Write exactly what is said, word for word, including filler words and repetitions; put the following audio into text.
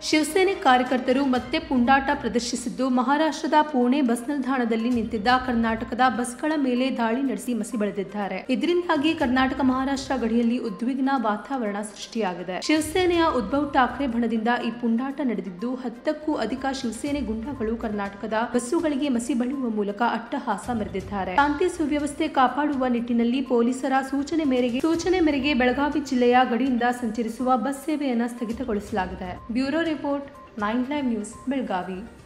ಶಿವಸೇನೆ ಕಾರ್ಯಕರ್ತರು ಮತ್ತೆ ಪುಂಡಾಟ ಪ್ರದರ್ಶಿಸಿದ್ದು, ಮಹಾರಾಷ್ಟ್ರದ ಪುಣೆ ಬಸ್ ನಿಲ್ದಾಣದಲ್ಲಿ ನಿಂತಿದ್ದ ಕರ್ನಾಟಕದ ಬಸ್ಗಳ ಮೇಲೆ ದಾಳಿ ನಡೆಸಿ ಮಸಿ ಬಳಿದಿದ್ದಾರೆ. ಇದರಿಂದಾಗಿ ಕರ್ನಾಟಕ ಮಹಾರಾಷ್ಟ್ರ ಗಡಿಯಲ್ಲಿ ಉದ್ವಿಗ್ನ ವಾತಾವರಣ ಸೃಷ್ಟಿಯಾಗಿದೆ. ಶಿವಸೇನೆಯ ಉದ್ಧವ್ ಠಾಕ್ರೆ ಬಣದಿಂದ ಈ ಪುಂಡಾಟ ನಡೆದಿದ್ದು, ಹತ್ತಕ್ಕೂ ಅಧಿಕ ಶಿವಸೇನೆ ಗುಂಡಾಗಳು ಕರ್ನಾಟಕದ ಬಸ್ಸುಗಳಿಗೆ ಮಸಿ ಬಳಿಯುವ ಮೂಲಕ ಅಟ್ಟಹಾಸ ಮೆರೆದಿದ್ದಾರೆ. ಶಾಂತಿ ಸುವ್ಯವಸ್ಥೆ ಕಾಪಾಡುವ ನಿಟ್ಟಿನಲ್ಲಿ ಪೊಲೀಸರ ಸೂಚನೆ ಮೇರೆಗೆ ಸೂಚನೆ ಮೇರೆಗೆ ಬೆಳಗಾವಿ ಜಿಲ್ಲೆಯ ಗಡಿಯಿಂದ ಸಂಚರಿಸುವ ಬಸ್ ಸೇವೆಯನ್ನು ಸ್ಥಗಿತಗೊಳಿಸಲಾಗಿದೆ. Bureau report nine live news Belagavi.